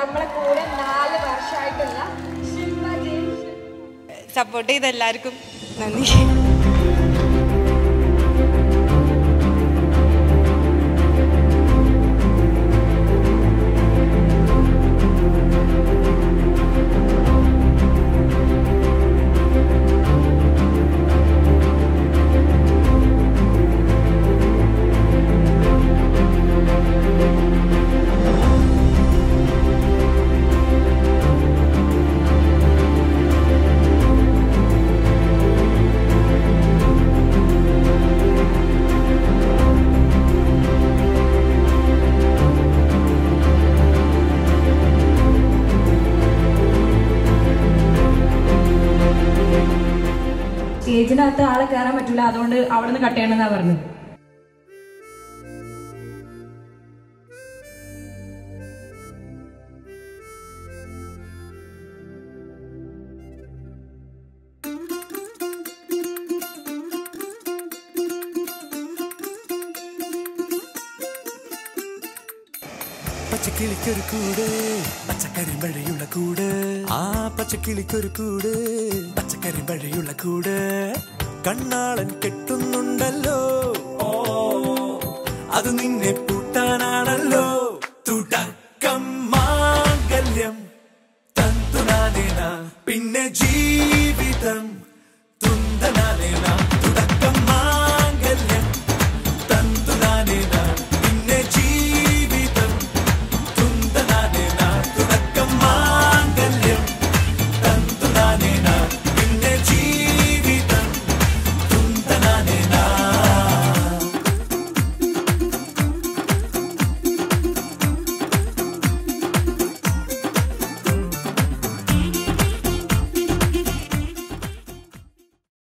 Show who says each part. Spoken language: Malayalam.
Speaker 1: നമ്മളെ കൂടെ 4 വർഷമായിട്ടുള്ള ശില്പ ജെയിംസ്.
Speaker 2: സപ്പോർട്ട് ചെയ്ത എല്ലാവർക്കും നന്ദി.
Speaker 1: സ്റ്റേജിനകത്ത് ആളെ കയറാൻ പറ്റില്ല, അതുകൊണ്ട് അവിടെ നിന്ന് കട്ട് ചെയ്യണമെന്നാ പറഞ്ഞത്.
Speaker 3: പച്ചക്കിളിക്കൊരു കൂട് പച്ചക്കരിമ്പഴയുള്ള കൂട്, ആ പച്ചക്കിളിക്കൊരു കൂട് പച്ചക്കരിമ്പഴയുള്ള കൂട്. കണ്ണാളൻ കെട്ടുന്നുണ്ടല്ലോ, അത് നിന്നെ പൂട്ടാനാണല്ലോ. തുടക്കം മാംഗല്യം തന്തുനാനേന, പിന്നെ ജീവിതം തുന്തനാനേന.